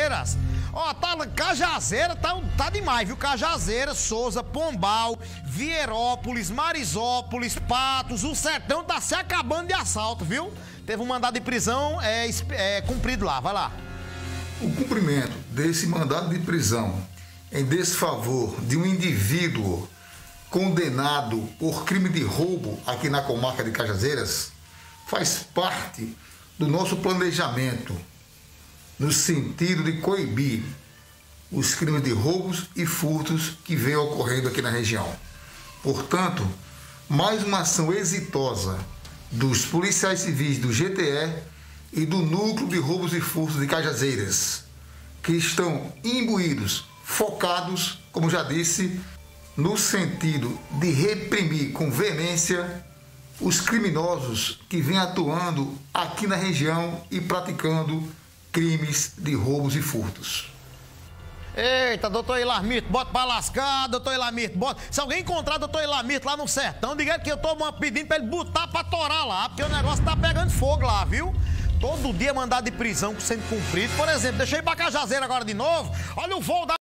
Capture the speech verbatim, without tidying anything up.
Cajazeiras. Ó, tá, Cajazeira tá, tá demais, viu? Cajazeira, Souza, Pombal, Vierópolis, Marisópolis, Patos, o sertão tá se acabando de assalto, viu? Teve um mandado de prisão é, é, cumprido lá, vai lá. O cumprimento desse mandado de prisão em desfavor de um indivíduo condenado por crime de roubo aqui na comarca de Cajazeiras faz parte do nosso planejamento no sentido de coibir os crimes de roubos e furtos que vêm ocorrendo aqui na região. Portanto, mais uma ação exitosa dos policiais civis do G T E e do Núcleo de Roubos e Furtos de Cajazeiras, que estão imbuídos, focados, como já disse, no sentido de reprimir com veemência os criminosos que vêm atuando aqui na região e praticando crimes de roubos e furtos. Eita, doutor Ilamito, bota pra lascar, doutor Ilamito, bota. Se alguém encontrar doutor Ilamito lá no sertão, diga que eu tô pedindo pra ele botar pra torar lá, porque o negócio tá pegando fogo lá, viu? Todo dia mandado de prisão sendo cumprido. Por exemplo, deixa eu ir pra Cajazeira agora de novo. Olha o voo da